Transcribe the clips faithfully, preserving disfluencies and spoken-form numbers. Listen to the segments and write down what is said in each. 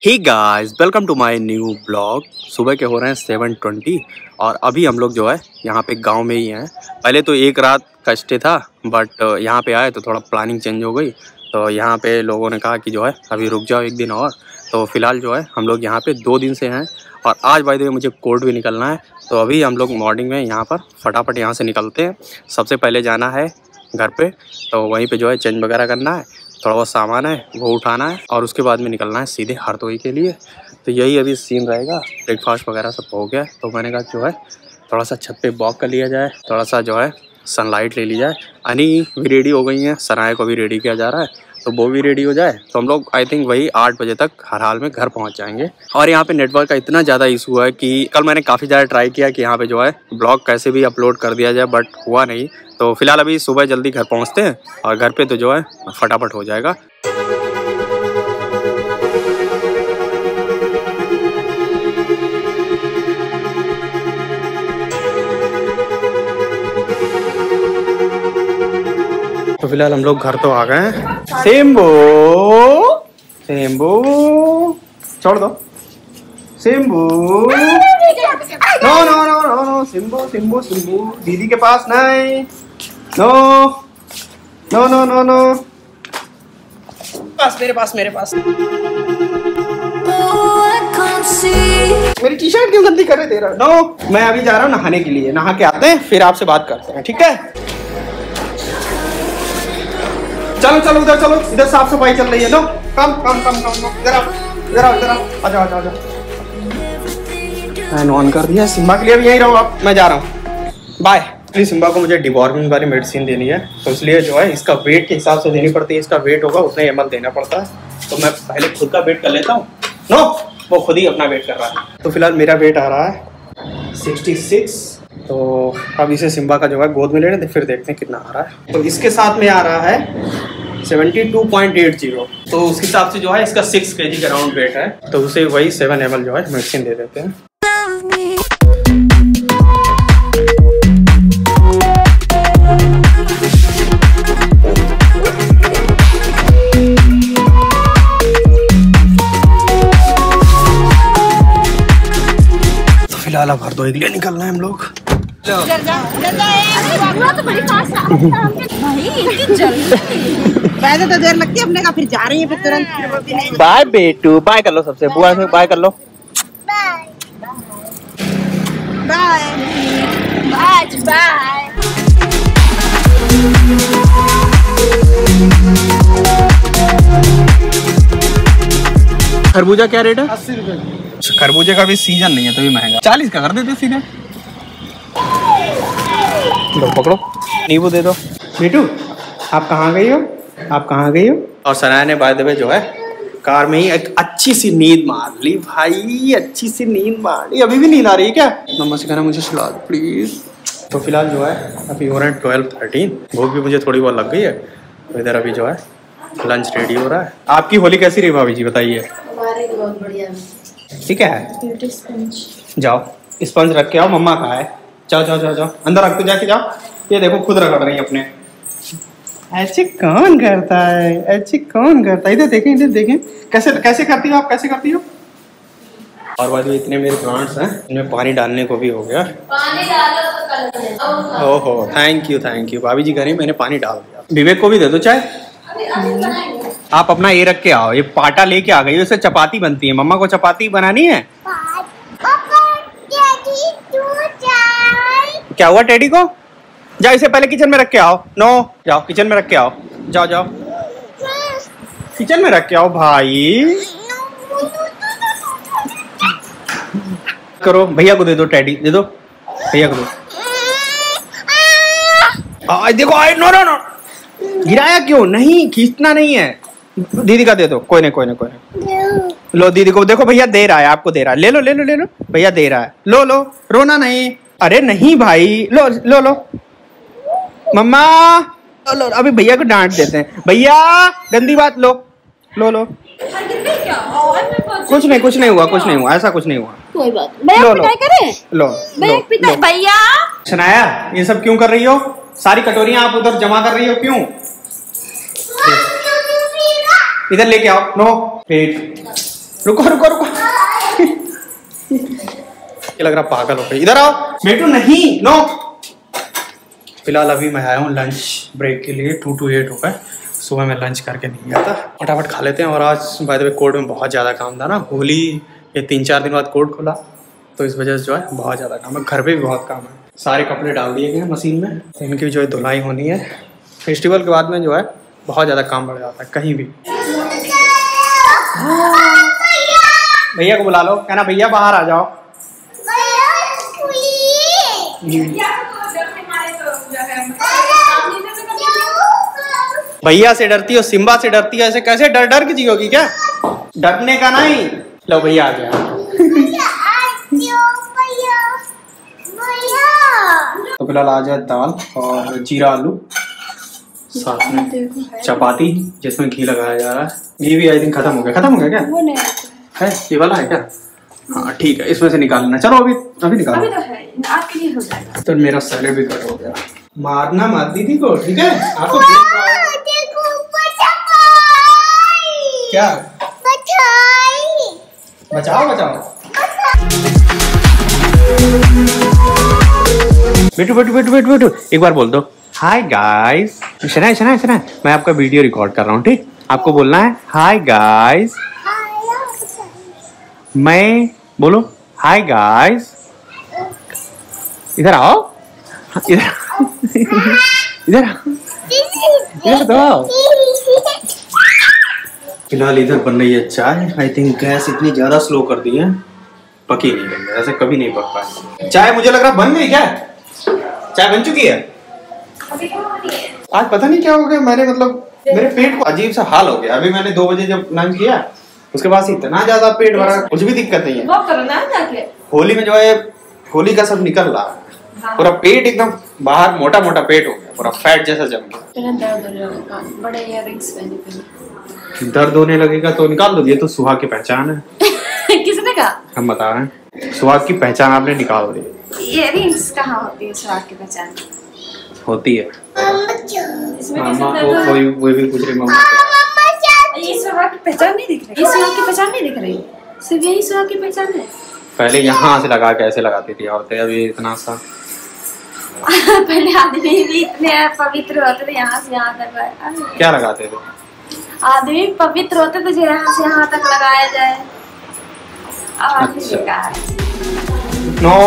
Hey guys, welcome to my new blog. सुबह के हो रहे हैं सेवन ट्वेंटी और अभी हम लोग जो है यहाँ पे गांव में ही हैं। पहले तो एक रात का स्टे था, बट यहाँ पे आए तो थोड़ा प्लानिंग चेंज हो गई। तो यहाँ पे लोगों ने कहा कि जो है अभी रुक जाओ एक दिन और। तो फिलहाल जो है हम लोग यहाँ पे दो दिन से हैं और आज बाय द वे मुझे कोर्ट भी निकलना है। तो अभी हम लोग मॉर्निंग में यहाँ पर फटाफट यहाँ से निकलते हैं। सबसे पहले जाना है घर पे, तो वहीं पे जो है चेंज वगैरह करना है, थोड़ा बहुत सामान है वो उठाना है और उसके बाद में निकलना है सीधे हरदोई के लिए। तो यही अभी सीन रहेगा। ब्रेकफास्ट वगैरह सब हो गया, तो मैंने कहा जो है थोड़ा सा छत पे वॉक कर लिया जाए, थोड़ा सा जो है सनलाइट ले ली जाए। अनी भी रेडी हो गई हैं, सनाया को भी रेडी किया जा रहा है, तो वो भी रेडी हो जाए तो हम लोग आई थिंक वही आठ बजे तक हर हाल में घर पहुंच जाएंगे। और यहाँ पे नेटवर्क का इतना ज़्यादा इशू है कि कल मैंने काफ़ी ज़्यादा ट्राई किया कि यहाँ पे जो है ब्लॉग कैसे भी अपलोड कर दिया जाए, बट हुआ नहीं। तो फिलहाल अभी सुबह जल्दी घर पहुँचते हैं और घर पे तो जो है फटाफट हो जाएगा। तो फिलहाल हम लोग घर तो आ गए हैं। सिम्बू सिम्बू छोड़ दो, Simbu no no no no no Simbu Simbu Simbu दीदी के पास नहीं, no no no no no पास मेरे पास मेरे पास। मेरी टी शर्ट क्यों गंदी करे दे रहा है? नो, मैं अभी जा रहा हूँ नहाने के लिए, नहा के आते हैं फिर आपसे बात करते हैं, ठीक है? चलो चलो उधर चलो, इधर साफ सफाई चल रही है। नो कम कम कम कम इधर आओ इधर आओ इधर आओ, आ जाओ आ जाओ आ जाओ। फैन ऑन कर दिया। सिम्बा के लिए भी यहीं रहो आप, मैं जा रहा हूँ, बाय। प्लीज सिम्बा को मुझे डिवॉर्मिंग वाली मेडिसिन देनी है, तो इसलिए जो है इसका वेट के हिसाब से देनी पड़ती है। इसका वेट होगा उतना ही एम एल देना पड़ता है, तो मैं पहले खुद का वेट कर लेता हूँ। नो, वो खुद ही अपना वेट कर रहा है। तो फिलहाल मेरा वेट आ रहा है सिक्सटी सिक्स। तो अब इसे सिम्बा का जो है गोद में ले रहे थे, फिर देखते हैं कितना आ रहा है। तो इसके साथ में आ रहा है seventy two point eight zero, तो उस हिसाब से जो है इसका सिक्स के जी के अराउंड वेट है, तो उसे वही सेवन एम एल जो है मेडिसिन दे देते हैं। तो फिलहाल अब हरदोई के लिए निकलना है हम लोग। वैसे तो देर लगती है, अपने का फिर जा रही है फिर तुरंत। बाय बेटू, बाय कर लो सबसे, बुआ से बाय कर लो। Bye bye bye. खरबूजा क्या रेट है? अस्सी रुपए। खरबूजे का भी सीजन नहीं है तो भी महंगा। चालीस का कर देते सीधे। लो पकड़ो, नींबू दे दो। मीठू आप कहाँ गई हो, आप कहाँ गई हो? और सनाया ने बाय द वे जो है कार में ही एक अच्छी सी नींद मार ली भाई, अच्छी सी नींद मार ली। अभी भी नींद आ रही है क्या? मम्मा से कहना मुझे सुला दो प्लीज। तो फिलहाल जो है अभी हो रहे हैं ट्वेल्व थर्टीन, भूख भी मुझे थोड़ी बहुत लग गई है, तो इधर अभी जो है लंच रेडी हो रहा है। आपकी होली कैसी रही भाभी जी, बताइए? हमारी बहुत बढ़िया। ठीक है, जाओ स्पंज रख के आओ। मम्मा कहाँ है? जाओ जाओ जाओ जाओ अंदर रख के जाके जाओ। ये देखो खुद रगड़ रही है अपने। ऐसे कौन करता है, ऐसे कौन करता है? इधर देखें इधर देखें, कैसे कैसे करती हो आप, कैसे करती हो? और बाद में इतने मेरे प्लांट्स हैं, इनमें पानी डालने को भी हो गया। पानी डालो तो कल। ओहो थैंक यू थैंक यू, भाभी जी कह रही मैंने पानी डाल दिया। विवेक को भी दे दो चाय। आप अपना ये रख के आओ, ये पाटा लेके आ गई, इससे चपाती बनती है। मम्मा को चपाती बनानी है। क्या हुआ टेडी को? जाओ इसे पहले किचन में रख के आओ। नो, जाओ किचन में रख के आओ, जाओ जाओ किचन में रख के आओ भाई। करो, भैया को दे दो, टेडी दे दो, भैया को दो। आ, देखो आए, नो नो नो, गिराया क्यों? नहीं खींचना नहीं है, दीदी का दे दो। कोई नहीं कोई नहीं कोई नहीं, लो दीदी को देखो, भैया दे रहा है, आपको दे रहा है, ले लो ले लो ले लो, भैया दे रहा है, लो लो, रोना नहीं। अरे नहीं भाई, लो लो लो मम्मा, लो लो। अभी भैया को डांट देते हैं, भैया गंदी बात, लो लो लो। कुछ नहीं कुछ नहीं हुआ, कुछ नहीं हुआ, ऐसा कुछ नहीं हुआ, कोई बात नहीं। लो लो लो लो। भैया शनाया ये सब क्यों कर रही हो? सारी कटोरियां आप उधर जमा कर रही हो क्यों? इधर लेके आओ। नो वेट, रुको रुको रुको। ये लग रहा पागल हो गई। इधर आओ बेटू। नहीं नो। फिलहाल अभी मैं आया हूँ लंच ब्रेक के लिए। टू टू एट हो गए। सुबह मैं लंच करके नहीं गया था। फटाफट खा लेते हैं। और आज बाय द वे कोर्ट में बहुत ज़्यादा काम था ना। होली ये तीन चार दिन बाद कोर्ट खुला तो इस वजह से जो है बहुत ज़्यादा काम है। घर पे भी बहुत काम है। सारे कपड़े डाल दिए गए हैं मशीन में। इनकी जो है धुलाई होनी है। फेस्टिवल के बाद में जो है बहुत ज़्यादा काम बढ़ जाता है कहीं भी। भैया को बुला लो। कहना भैया बाहर आ जाओ। भैया से डरती हो, सिम्बा से डरती है। ऐसे कैसे डर डर के जियोगी क्या? डरने का नहीं। लो भैया आ गया। तो फिलहाल आ जाए दाल और जीरा आलू, साथ में चपाती जिसमें घी लगाया जा रहा है। घी भी आई थिंक खत्म हो गया। खत्म हो गया क्या? वो नहीं है। ये वाला है क्या? हाँ ठीक है, इसमें से निकालना। चलो अभी अभी निकालो। अभी तो है, आपके लिए हो जाएगा। तो मेरा सैलेड भी कट हो गया। मारना मत दीदी को, ठीक है? आपको क्या बचाओ बचाओ। बेटू बेटू बेटू बेटू बेटू एक बार बोल दो हाय गाइस। शनाय शनाय शनाय मैं आपका वीडियो रिकॉर्ड कर रहा हूँ, ठीक? आपको बोलना है हाय गाइस। मैं बोलो हाय गाइस। इधर आओ। इधर इधर इधर तो आओ। फिलहाल इधर बन रही है चाय। आई थिंक गैस इतनी ज्यादा स्लो कर दी है, पकी नहीं गई है। ऐसे कभी नहीं पक पाई चाय। मुझे लग रहा बन गई क्या? चाय बन चुकी है। आज पता नहीं क्या हो गया। मैंने मतलब मेरे पेट को अजीब सा हाल हो गया। अभी मैंने दो बजे जब लंच किया उसके बाद इतना ज्यादा पेट भरा, कुछ भी दिक्कत नहीं है। होली में जो है होली का सब निकल रहा है। पूरा पेट एकदम बाहर मोटा मोटा पेट हो गया, पूरा फैट जैसा जम गया। बड़े इयररिंग्स पहने पहने दर्द होने लगेगा तो निकाल दो। ये तो सुहाग की पहचान है। किसने कहा? हम बता रहे हैं, सुहाग की पहचान आपने निकाल दी। इयररिंग्स कहाँ होती है सुहाग की पहचान? होती है। मामा वो कोई वो भी पूछ रही मामा ये सुहाग की पहचान नहीं दिख रही। ये सुहाग की पहचान नहीं दिख रही। सिर्फ यही सुहाग की पहचान है। पहले यहाँ से लगा के ऐसे लगाती थी औरतें, अभी इतना सा। पहले आदमी भी इतने पवित्र होते थे, यहाँ से यहाँ तक। क्या लगाते थे? आदमी पवित्र होते थे जो यहाँ से यहाँ तक लगाया जाए। अच्छा। नो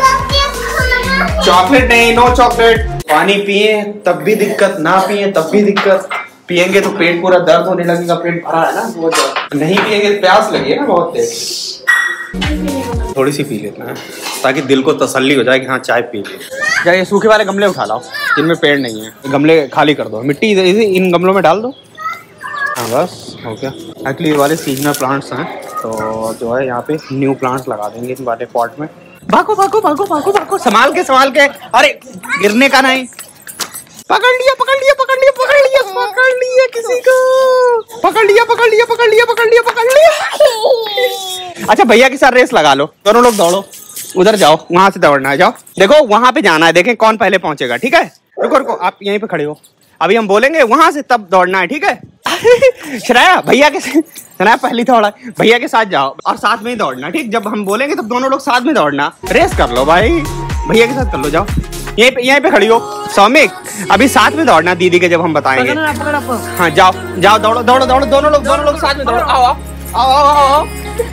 चॉकलेट नहीं, नो चॉकलेट। पानी पिए तब भी दिक्कत, ना पिए तब भी दिक्कत। पियेंगे तो पेट पूरा दर्द होने लगेगा। पेट भरा है ना बहुत ज्यादा। नहीं पियेंगे प्यास लगी है ना बहुत तेज। थोड़ी सी पी लेना है ताकि दिल को तसल्ली हो जाए कि हाँ चाय पी ली। क्या ये सूखे वाले गमले उठा लाओ जिनमें पेड़ नहीं है। गमले खाली कर दो, मिट्टी इन गमलों में डाल दो। हाँ बस हो गया। एक्चुअली ये वाले सीजनल प्लांट्स हैं तो जो है यहाँ पे न्यू प्लांट्स लगा देंगे इन वाले पॉट में। भागो भागो भागो भागो भागो, संभाल के संभाल के। अरे गिरने का नहीं। पकड़ लिया पकड़ लिया पकड़ लिया पकड़ लिया पकड़ लिया किसी को। पकड़ लिया पकड़ लिया पकड़ लिया पकड़ लिया पकड़ लिया। अच्छा भैया के साथ रेस लगा लो, दोनों लोग दौड़ो। उधर जाओ, वहां से दौड़ना है। जाओ देखो वहां पे जाना है, देखें कौन पहले पहुंचेगा। ठीक है रुको रुको, आप यहीं पे खड़े हो। अभी हम बोलेंगे वहां से तब दौड़ना है, ठीक है? श्रेया भैया के श्रेया पहली दौड़ा, भैया के साथ जाओ और साथ में ही दौड़ना, ठीक? जब हम बोलेंगे तब दोनों लोग साथ में दौड़ना। रेस कर लो भाई, भैया के साथ कर लो। जाओ यहीं पे यहीं पे खड़ी हो। सौमिक अभी साथ में दौड़ना दीदी के जब हम बताएंगे। हाँ जाओ जाओ दौड़ो दौड़ो दौड़ो, दोनों लोग दोनों लोग साथ में दौड़ो। आओ आओ आओ आओ आओ।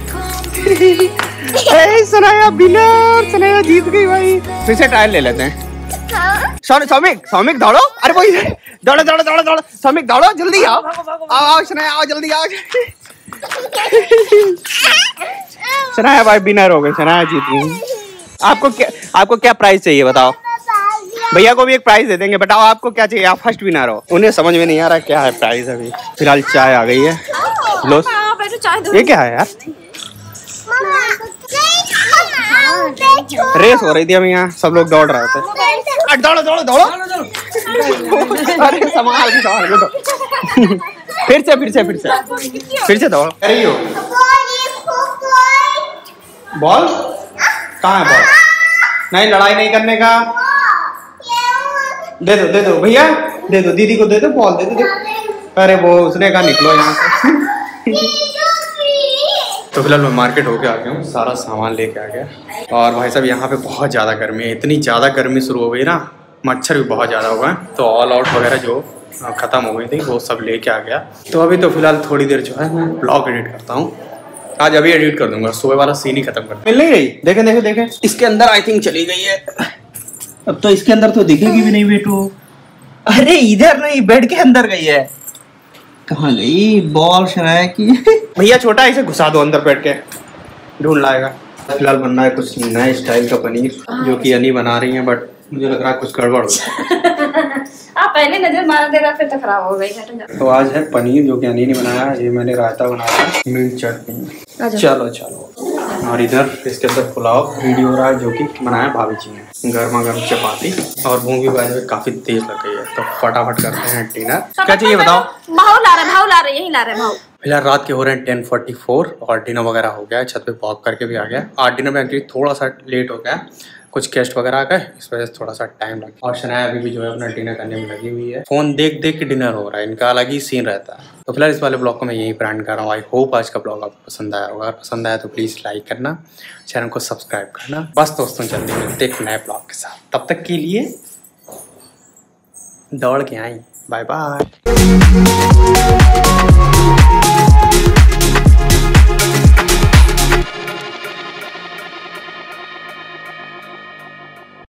सनाया विनर, सनाया जीत गई भाई। फिर से ट्रायल ले लेते हैं। सौमिक सौमिक दौड़ो। अरे वो दौड़ो दौड़ो दौड़ो दौड़ो। सौमिक दौड़ो जल्दी आओ आओ आओ। सनाया आओ जल्दी आओ। सनाया भाई विनर हो गए, सनाया जीत गई। आपको क्या आपको क्या प्राइस चाहिए बताओ? भैया को भी एक प्राइस दे देंगे। बताओ आपको क्या चाहिए? आप फर्स्ट विनर हो। उन्हें समझ में नहीं आ रहा क्या है प्राइस। अभी फिलहाल चाय आ गई है। लो ये क्या है यार? रेस हो रही थी अभी, यहाँ सब लोग दौड़ रहे थे। दौड़ो दौड़ो दौड़ो। अरे संभाल के संभाल के। फिर से फिर से फिर से फिर से दौड़ो। अरे यो बॉल कहाँ है? बॉल नहीं, लड़ाई नहीं करने का। दे दो दे दो भैया, दे दो दीदी को, दे दो बॉल, दे दो। अरे वो उसने कहा निकलो यहाँ से। तो फिलहाल मैं मार्केट होके आ गया हूँ, सारा सामान लेके आ गया। और भाई साहब यहाँ पे बहुत ज़्यादा गर्मी है, इतनी ज़्यादा गर्मी शुरू हो गई ना, मच्छर भी बहुत ज़्यादा हो गए। तो ऑल आउट वगैरह जो ख़त्म हो गई थी वो सब लेके आ गया। तो अभी तो फिलहाल थोड़ी देर जो है मैं ब्लॉग एडिट करता हूँ, आज अभी एडिट कर दूंगा, सुबह वाला सीन ही खत्म कर। मिल नहीं रही, देखें देखें देखें, इसके अंदर आई थिंक चली गई है। अब तो इसके अंदर तो दिखेगी भी नहीं बेटू। अरे इधर नहीं, बेड के अंदर गई है। कहाँ गई बॉल शराय की? भैया छोटा इसे घुसा दो अंदर, बैठ के ढूंढ लाएगा। फिलहाल बनना है कुछ नए स्टाइल का पनीर, जो कि अनी बना रही है, बट मुझे लग रहा है कुछ गड़बड़ हो। आप पहले नजर मार देगा फिर तो खराब हो गई। तो आज है पनीर जो कि अनी ने बनाया, ये मैंने रायता बनाया, मिर्च चटनी। चलो चलो। और इधर इसके अंदर पुलाव रेडी हो रहा है, जो कि बनाया भाभी जी ने। गर्मा गर्म चपाती और भूख भी बाय काफी तेज लग गई है, तो फटाफट करते हैं डिनर। क्या चाहिए बताओ? भाव ला रहे भाव ला रहे यही ला रहे भाव। फिलहाल रात के हो रहे हैं टेन फोर्टी फोर और डिनर वगैरह हो गया है, छत पे वॉक करके भी आ गया। आज डिनर में एक्चुअली थोड़ा सा लेट हो गया, कुछ गेस्ट वगैरह आ गए, इस वजह से थोड़ा सा टाइम लगा। और शनाया अभी भी जो है अपना डिनर करने में लगी हुई है, फोन देख देख के डिनर हो रहा है, इनका अलग ही सीन रहता है। तो फिलहाल इस वाले ब्लॉग को मैं यहीं पर एंड कर रहा हूँ। आई होप आज का ब्लॉग आपको पसंद आया होगा, अगर पसंद आया तो प्लीज़ लाइक करना, चैनल को सब्सक्राइब करना। बस दोस्तों जल्दी मिलते एक नए ब्लॉग के साथ, तब तक के लिए दौड़ के आई, बाय बाय।